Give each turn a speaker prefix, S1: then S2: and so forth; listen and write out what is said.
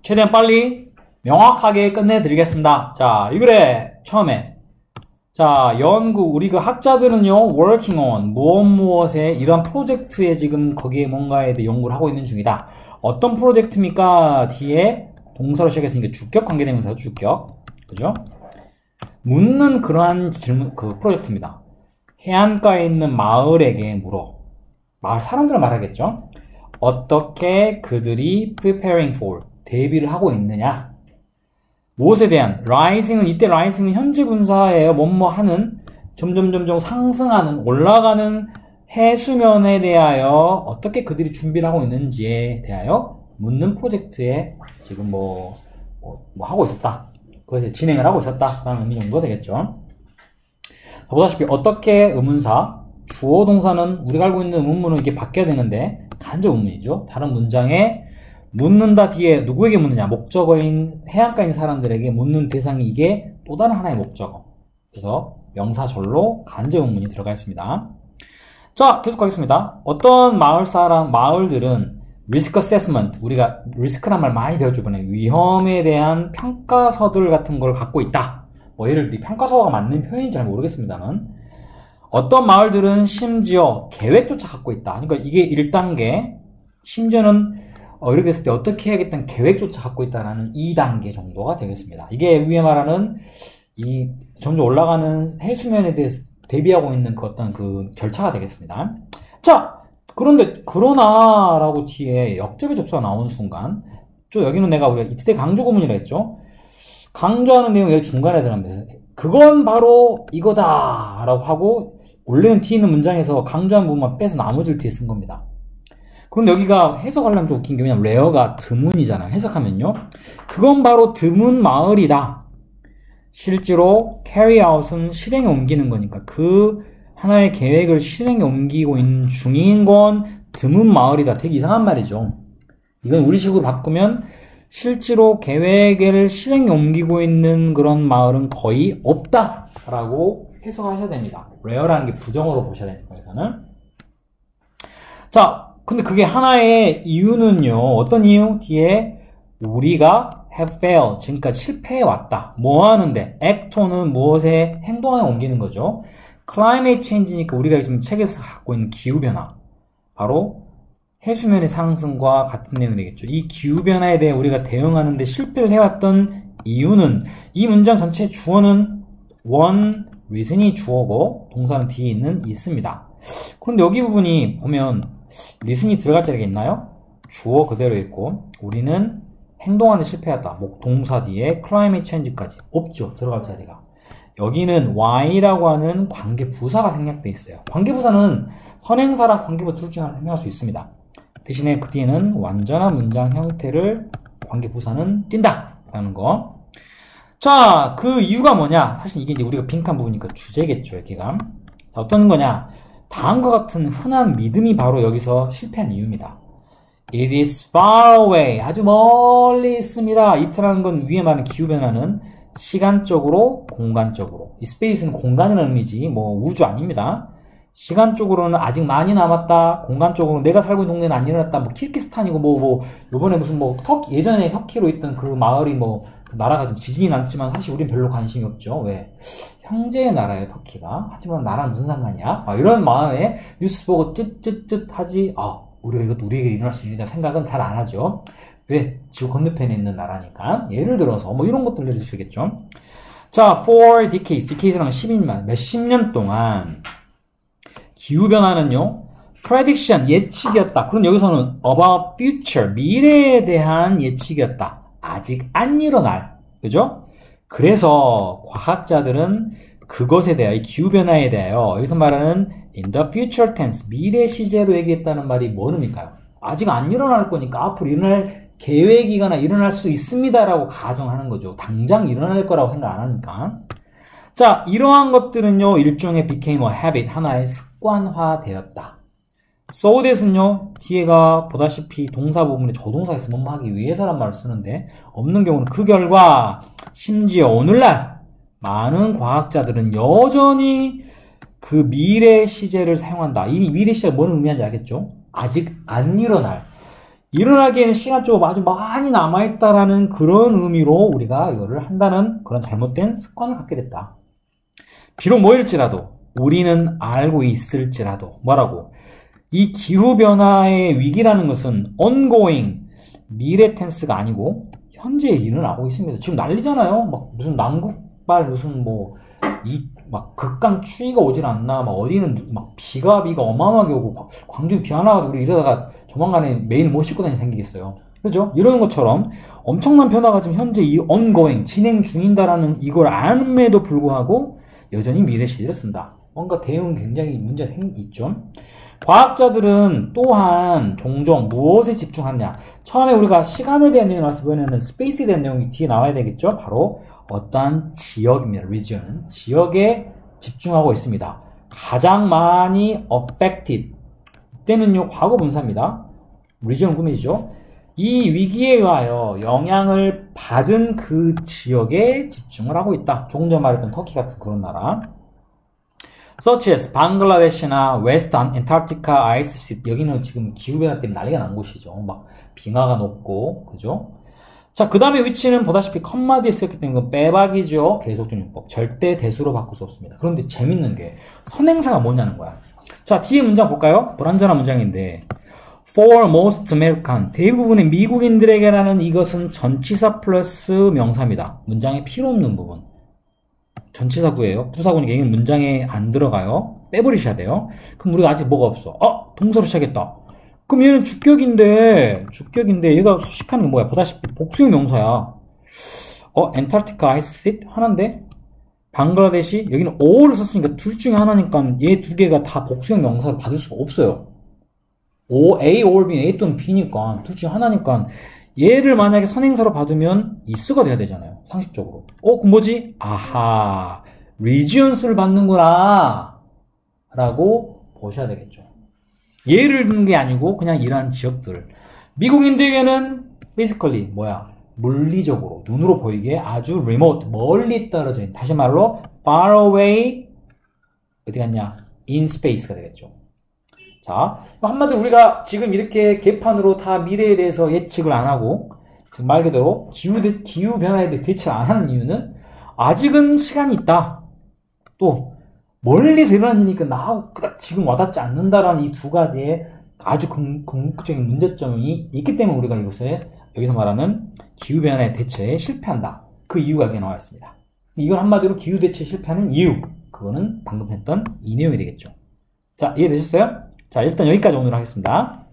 S1: 최대한 빨리 명확하게 끝내드리겠습니다. 자, 이 글에 처음에 자, 연구, 우리 그 학자들은요, working on, 무엇에, 이러한 프로젝트에 지금 거기에 뭔가에 대해 연구를 하고 있는 중이다. 어떤 프로젝트입니까? 뒤에 동사로 시작했으니까 주격 관계대명사, 주격. 그죠? 묻는 그러한 질문, 그 프로젝트입니다. 해안가에 있는 마을에게 물어. 마을 사람들을 말하겠죠? 어떻게 그들이 preparing for, 대비를 하고 있느냐? 무엇에 대한 rising은 이때 rising은 현재 분사예요. 뭐뭐 하는 점점 상승하는 올라가는 해수면에 대하여 어떻게 그들이 준비를 하고 있는지에 대하여 묻는 프로젝트에 지금 뭐 하고 있었다. 그것에 진행을 하고 있었다. 라는 의미 정도 되겠죠. 보다시피 어떻게 의문사 주어 동사는 우리가 알고 있는 의문문은 이렇게 바뀌어야 되는데 간접 의문이죠. 다른 문장에 묻는다 뒤에 누구에게 묻느냐? 목적어인 해안가인 사람들에게 묻는 대상이 이게 또 다른 하나의 목적어. 그래서 명사절로 간접 의문이 들어가 있습니다. 자, 계속 가겠습니다. 어떤 마을들은 리스크 어세스먼트, 우리가 리스크란 말 많이 배웠죠, 이번에. 위험에 대한 평가서들 같은 걸 갖고 있다. 뭐 예를 들어 평가서가 맞는 표현인지 잘 모르겠습니다만 어떤 마을들은 심지어 계획조차 갖고 있다. 그러니까 이게 1단계, 심지어는 이렇게 됐을 때 어떻게 해야겠다는 계획조차 갖고 있다는 2단계 정도가 되겠습니다. 이게 위에 말하는 이 점점 올라가는 해수면에 대해서 대비하고 있는 그 어떤 그 절차가 되겠습니다. 자, 그런데 그러나라고 뒤에 역접의 접수가 나오는 순간 저 여기는 우리가 이때 강조 구문이라 했죠. 강조하는 내용이 여기 중간에 들어갑니다. 그건 바로 이거다 라고 하고 원래는 뒤에 있는 문장에서 강조한 부분만 빼서 나머지를 뒤에 쓴 겁니다. 그런데 여기가 해석하려면 좀 웃긴 게 왜냐면 레어가 드문이잖아요. 해석하면요. 그건 바로 드문 마을이다. 실제로 carry out은 실행에 옮기는 거니까 그 하나의 계획을 실행에 옮기고 있는 중인 건 드문 마을이다. 되게 이상한 말이죠. 이건 우리식으로 바꾸면 실제로 계획을 실행에 옮기고 있는 그런 마을은 거의 없다 라고 해석하셔야 됩니다. rare라는 게 부정어로 보셔야 되니까 여기서는. 자, 근데 그게 하나의 이유는요. 어떤 이유? 뒤에 우리가 have failed, 지금까지 실패해왔다. 뭐 하는데? act는 무엇에 행동에 옮기는 거죠. climate change니까 우리가 지금 책에서 갖고 있는 기후변화. 바로 해수면의 상승과 같은 내용이 되겠죠. 이 기후변화에 대해 우리가 대응하는데 실패를 해왔던 이유는 이 문장 전체의 주어는 one, reason이 주어고 동사는 뒤에 있습니다. 그런데 여기 부분이 보면 리슨이 들어갈 자리가 있나요? 주어 그대로 있고 우리는 행동하는 실패했다. 동사 뒤에 climate change까지 없죠. 들어갈 자리가. 여기는 why라고 하는 관계부사가 생략되어 있어요. 관계부사는 선행사랑 관계부 둘 중에 하나 생략할 수 있습니다. 대신에 그 뒤에는 완전한 문장 형태를 관계부사는 띈다 라는 거. 자, 그 이유가 뭐냐? 사실 이게 이제 우리가 빈칸 부분이니까 주제겠죠. 여기가. 자, 어떤 거냐? 다음과 같은 흔한 믿음이 바로 여기서 실패한 이유입니다. It is far away. 아주 멀리 있습니다. 이트라는 건 위에 말하는 기후변화는 시간적으로, 공간적으로. 이 스페이스는 공간이라는 의미지, 우주 아닙니다. 시간적으로는 아직 많이 남았다. 공간적으로는 내가 살고 있는 동네는 안 일어났다. 키르기스탄이고, 요번에 무슨 터키, 예전에 터키로 있던 그 마을이 그 나라가 좀 지진이 났지만 사실 우린 별로 관심이 없죠. 왜? 형제의 나라예요, 터키가. 하지만 나랑 무슨 상관이야? 이런 마음에 뉴스 보고 쯧쯧쯧 하지. 이것도 우리에게 일어날 수 있다 생각은 잘 안 하죠. 왜? 지구 건너편에 있는 나라니까. 예를 들어서 이런 것들 내릴 수 있겠죠. 자, for decades. decades라는 10년, 몇십 년 동안 기후변화는요, prediction, 예측이었다. 그럼 여기서는 about future, 미래에 대한 예측이었다. 아직 안 일어날. 그죠? 그래서 과학자들은 그것에 대하여, 이 기후변화에 대하여 여기서 말하는 in the future tense, 미래 시제로 얘기했다는 말이 뭔 의미일까요? 아직 안 일어날 거니까 앞으로 일어날 계획이거나 일어날 수 있습니다라고 가정하는 거죠. 당장 일어날 거라고 생각 안 하니까. 자, 이러한 것들은요, 일종의 became a habit, 하나의 습관화되었다. so that은요, 뒤에가 보다시피 동사 부분에 조동사에서 뭐뭐 하기 위해서란 말을 쓰는데, 없는 경우는 그 결과, 심지어 오늘날 많은 과학자들은 여전히 그 미래 시제를 사용한다. 이 미래 시제가 뭔 의미하는지 알겠죠? 아직 안 일어날. 일어나기에는 시간 좀 아주 많이 남아있다라는 그런 의미로 우리가 이거를 한다는 그런 잘못된 습관을 갖게 됐다. 비록 뭐일지라도 우리는 알고 있을지라도 뭐라고? 이 기후변화의 위기라는 것은 ongoing, 미래 텐스가 아니고 현재 일어나고 있습니다. 지금 난리잖아요. 막 무슨 남극발 무슨 막 극강 추위가 오질 않나, 막 어디는 막 비가 어마어마하게 오고, 광주 비 하나 가지고 우리 이러다가 조만간에 매일 못 씻고 다니는 생기겠어요. 그죠? 이러는 것처럼 엄청난 변화가 지금 현재 이 ongoing, 진행 중인다라는 이걸 안음에도 불구하고 여전히 미래 시제를 쓴다. 뭔가 대응 굉장히 문제가 있죠. 과학자들은 또한 종종 무엇에 집중하느냐. 처음에 우리가 시간에 대한 내용이 나와서 보면은 스페이스에 대한 내용이 뒤에 나와야 되겠죠. 바로 어떠한 지역입니다. region은 지역에 집중하고 있습니다. 가장 많이 affected 이때는요 과거 분사입니다. region 꾸미죠. 이 위기에 의하여 영향을 받은 그 지역에 집중을 하고 있다. 조금 전에 말했던 터키 같은 그런 나라. such as 방글라데시나 웨스트 안타르티카 아이스 시트. 여기는 지금 기후변화 때문에 난리가 난 곳이죠. 막 빙하가 높고 그죠? 자, 그 다음에 위치는 보다시피 컴마 뒤에 쓰였기 때문에 이건 빼박이죠. 계속적 용법. 절대 대수로 바꿀 수 없습니다. 그런데 재밌는 게 선행사가 뭐냐는 거야. 자, 뒤에 문장 볼까요? 불완전한 문장인데 For most American, 대부분의 미국인들에게라는 이것은 전치사 플러스 명사입니다. 문장에 필요 없는 부분. 전치사구예요. 부사구니까 이게 문장에 안 들어가요. 빼버리셔야 돼요. 그럼 우리가 아직 뭐가 없어? 동사로 시작했다. 그럼 얘는 주격인데 얘가 수식하는 게 뭐야? 보다시피 복수형 명사야. 엔타르티카 아이스 시트 하나인데 방글라데시 여기는 O를 썼으니까 둘 중에 하나니까 얘 두 개가 다 복수형 명사를 받을 수가 없어요. A or B, A 또는 B니까 둘 중에 하나니까 얘를 만약에 선행사로 받으면 is가 돼야 되잖아요. 상식적으로. 그럼 뭐지? 아하, regions를 받는구나 라고 보셔야 되겠죠. 예를 드는 게 아니고 그냥 이러한 지역들. 미국인들에게는 physically 물리적으로 눈으로 보이기에 아주 remote, 멀리 떨어져 있는, 다시 말로 far away, 어디 갔냐? in space가 되겠죠. 자, 한마디로 우리가 지금 이렇게 개판으로 다 미래에 대해서 예측을 안 하고 지금 말 그대로 기후변화에 대해 대처를 안 하는 이유는 아직은 시간이 있다. 또 멀리서 일어나는 일이니까 나하고 그닥 지금 와닿지 않는다라는 이 두 가지의 아주 궁극적인 문제점이 있기 때문에 우리가 여기서 말하는 기후변화의 대처에 실패한다. 그 이유가 여기 나와 있습니다. 이건 한마디로 기후대처에 실패하는 이유. 그거는 방금 했던 이 내용이 되겠죠. 자, 이해되셨어요? 자, 일단 여기까지 오늘 하겠습니다.